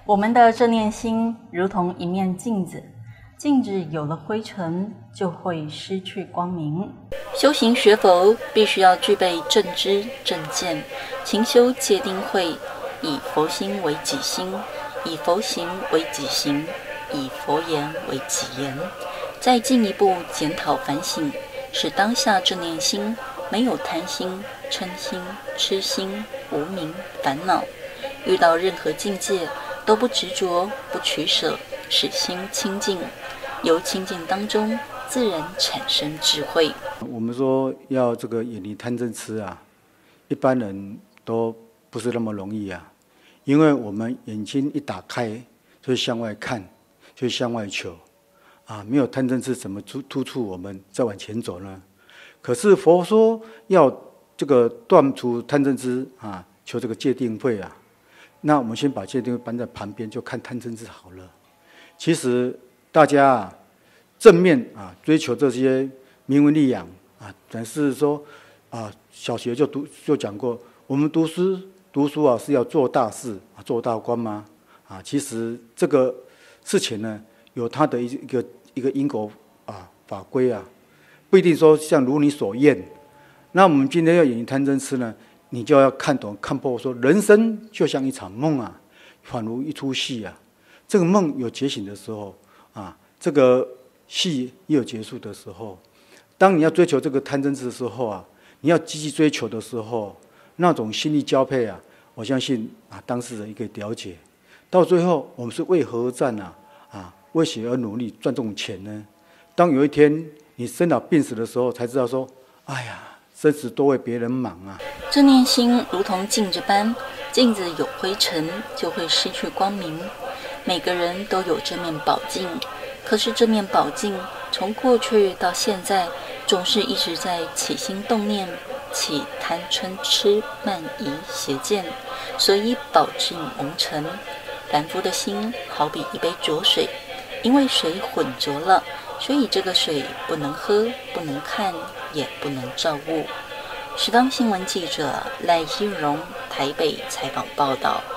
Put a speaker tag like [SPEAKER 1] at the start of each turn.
[SPEAKER 1] 我们的这念心如同一面镜子，镜子有了灰尘，就会失去光明。修行学佛，必须要具备正知正见，勤修戒定慧，以佛心为己心，以佛行为己行，以佛言为己言。再进一步检讨反省，使当下这念心没有贪心、嗔心、痴心、无明、烦恼，遇到任何境界都不执着、不取舍，使心清净。由清净当中自然产生智慧。
[SPEAKER 2] 我们说要这个远离贪嗔痴啊，一般人都不是那么容易啊，因为我们眼睛一打开就向外看，就向外求啊，没有贪嗔痴怎么督促我们再往前走呢？可是佛说要这个断除贪嗔痴啊，求这个戒定慧啊，那我们先把戒定慧搬在旁边，就看贪嗔痴好了。其实大家啊，正面啊追求这些名闻利养啊，但是说啊，小学就讲过，我们读书啊是要做大事啊，做大官吗？啊，其实这个事情呢，有它的一个因果啊法规啊，不一定说像如你所愿。那我们今天要远离贪嗔痴呢，你就要看懂看破，说人生就像一场梦啊，宛如一出戏啊。这个梦有觉醒的时候啊，这个戏也有结束的时候。当你要追求这个贪嗔痴的时候啊，你要积极追求的时候，那种心力交配啊，我相信啊，当事人也可以了解。到最后，我们是为何而战啊？啊，为谁而努力赚这种钱呢？当有一天你生老病死的时候，才知道说，哎呀，生死多为别人忙啊。
[SPEAKER 1] 这念心如同镜子般，镜子有灰尘，就会失去光明。每个人都有这面宝镜，可是这面宝镜从过去到现在，总是一直在起心动念，起贪嗔痴慢疑邪见，所以宝镜蒙尘。凡夫的心好比一杯浊水，因为水混浊了，所以这个水不能喝，不能看，也不能照物。十方新闻记者赖依荣台北采访报道。